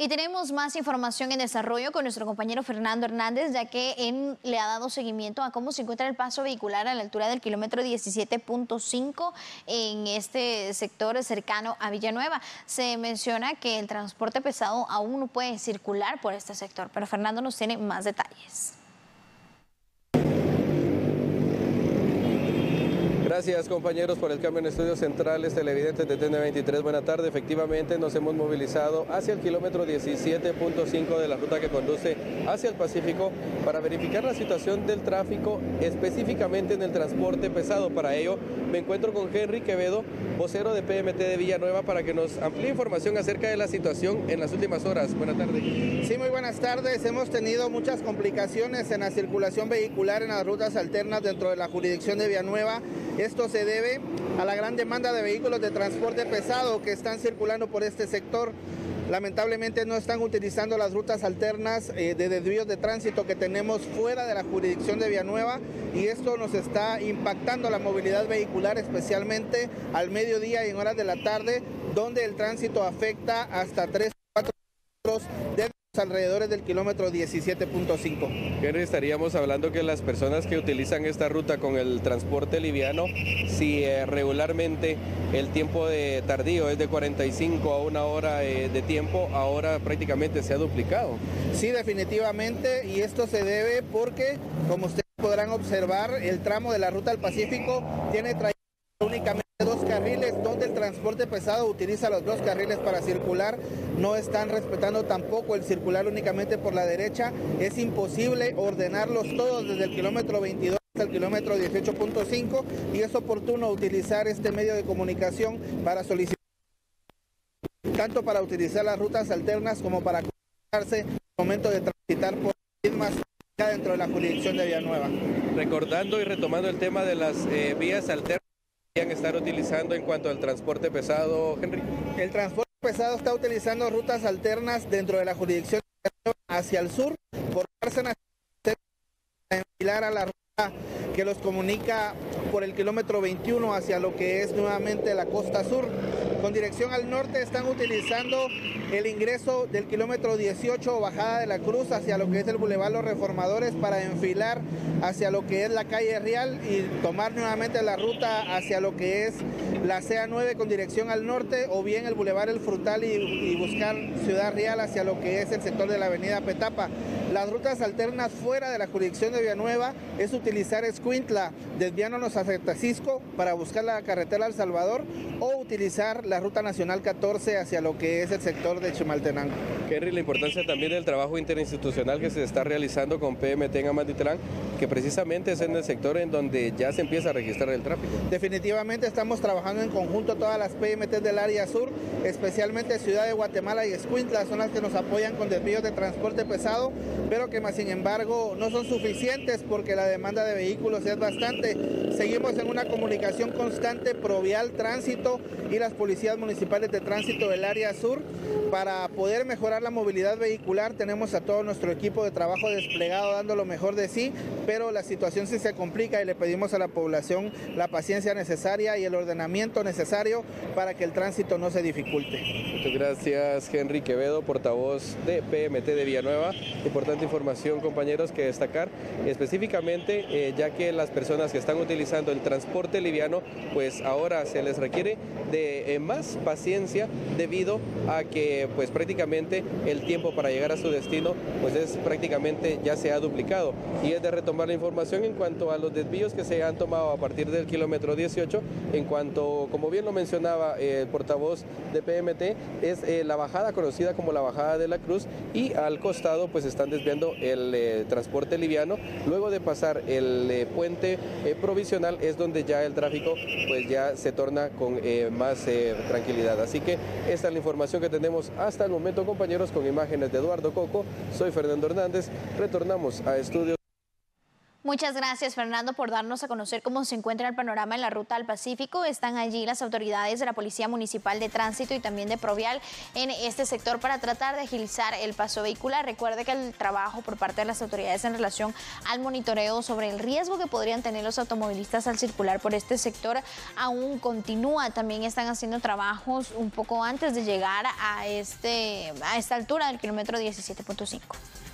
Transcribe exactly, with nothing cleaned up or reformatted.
Y tenemos más información en desarrollo con nuestro compañero Fernando Hernández, ya que él le ha dado seguimiento a cómo se encuentra el paso vehicular a la altura del kilómetro diecisiete punto cinco en este sector cercano a Villanueva. Se menciona que el transporte pesado aún no puede circular por este sector, pero Fernando nos tiene más detalles. Gracias, compañeros, por el cambio en estudios centrales televidentes de T N veintitrés. Buena tarde. Efectivamente, nos hemos movilizado hacia el kilómetro diecisiete punto cinco de la ruta que conduce hacia el Pacífico para verificar la situación del tráfico, específicamente en el transporte pesado. Para ello, me encuentro con Henry Quevedo, vocero de P M T de Villanueva, para que nos amplíe información acerca de la situación en las últimas horas. Buenas tardes. Sí, muy buenas tardes. Hemos tenido muchas complicaciones en la circulación vehicular en las rutas alternas dentro de la jurisdicción de Villanueva. Esto se debe a la gran demanda de vehículos de transporte pesado que están circulando por este sector. Lamentablemente no están utilizando las rutas alternas eh, de desvíos de tránsito que tenemos fuera de la jurisdicción de Villanueva, y esto nos está impactando la movilidad vehicular, especialmente al mediodía y en horas de la tarde, donde el tránsito afecta hasta tres o cuatro kilómetros de alrededores del kilómetro diecisiete punto cinco. Henry, estaríamos hablando que las personas que utilizan esta ruta con el transporte liviano, si eh, regularmente el tiempo de tardío es de cuarenta y cinco a una hora eh, de tiempo, ahora prácticamente se ha duplicado. Sí, definitivamente, y esto se debe porque, como ustedes podrán observar, el tramo de la ruta al Pacífico tiene trayecto únicamente dos carriles, donde el transporte pesado utiliza los dos carriles para circular. No están respetando tampoco el circular únicamente por la derecha. Es imposible ordenarlos todos desde el kilómetro veintidós hasta el kilómetro dieciocho punto cinco, y es oportuno utilizar este medio de comunicación para solicitar, tanto para utilizar las rutas alternas como para comunicarse en el momento de transitar por mismas dentro de la jurisdicción de Villanueva. Recordando y retomando el tema de las eh, vías alternas que estar utilizando en cuanto al transporte pesado, Henry. El transporte pesado está utilizando rutas alternas dentro de la jurisdicción hacia el sur, por Cárcena, enfilar a la ruta que los comunica por el kilómetro veintiuno hacia lo que es nuevamente la costa sur. Con dirección al norte están utilizando el ingreso del kilómetro dieciocho, bajada de la Cruz, hacia lo que es el Boulevard Los Reformadores, para enfilar hacia lo que es la calle Real y tomar nuevamente la ruta hacia lo que es la C A nueve con dirección al norte, o bien el Boulevard El Frutal y, y buscar Ciudad Real hacia lo que es el sector de la avenida Petapa. Las rutas alternas fuera de la jurisdicción de Villanueva es utilizar Escuintla, desviándonos hacia Tacisco para buscar la carretera El Salvador, o utilizar la ruta nacional catorce hacia lo que es el sector de Chimaltenango. Henry, la importancia también del trabajo interinstitucional que se está realizando con P M T en Amatitlán, que precisamente es en el sector en donde ya se empieza a registrar el tráfico. Definitivamente estamos trabajando en conjunto todas las P M T del área sur, especialmente Ciudad de Guatemala y Escuintla, son las que nos apoyan con desvíos de transporte pesado, pero que más sin embargo no son suficientes porque la demanda de vehículos es bastante. Seguimos en una comunicación constante Provial, Tránsito y las policías municipales de tránsito del área sur para poder mejorar la movilidad vehicular. Tenemos a todo nuestro equipo de trabajo desplegado dando lo mejor de sí, pero la situación sí se complica y le pedimos a la población la paciencia necesaria y el ordenamiento necesario para que el tránsito no se dificulte. Muchas gracias, Henry Quevedo, portavoz de P M T de Villanueva. Importante información, compañeros, que destacar específicamente, eh, ya que las personas que están utilizando el transporte liviano, pues ahora se les requiere de eh, más paciencia debido a que pues prácticamente el tiempo para llegar a su destino pues es prácticamente ya se ha duplicado, y es de retomar la información en cuanto a los desvíos que se han tomado a partir del kilómetro dieciocho, en cuanto, como bien lo mencionaba eh, el portavoz de P M T, es eh, la bajada conocida como la bajada de la Cruz, y al costado pues están desviando el eh, transporte liviano. Luego de pasar el eh, puente eh, provisional es donde ya el tráfico pues ya se torna con eh, más eh, tranquilidad. Así que esta es la información que tenemos hasta el momento, compañeros, con imágenes de Eduardo Coco. Soy Fernando Hernández, retornamos a estudios. Muchas gracias, Fernando, por darnos a conocer cómo se encuentra el panorama en la ruta al Pacífico. Están allí las autoridades de la Policía Municipal de Tránsito y también de Provial en este sector para tratar de agilizar el paso vehicular. Recuerde que el trabajo por parte de las autoridades en relación al monitoreo sobre el riesgo que podrían tener los automovilistas al circular por este sector aún continúa. También están haciendo trabajos un poco antes de llegar a, este, a esta altura del kilómetro diecisiete punto cinco.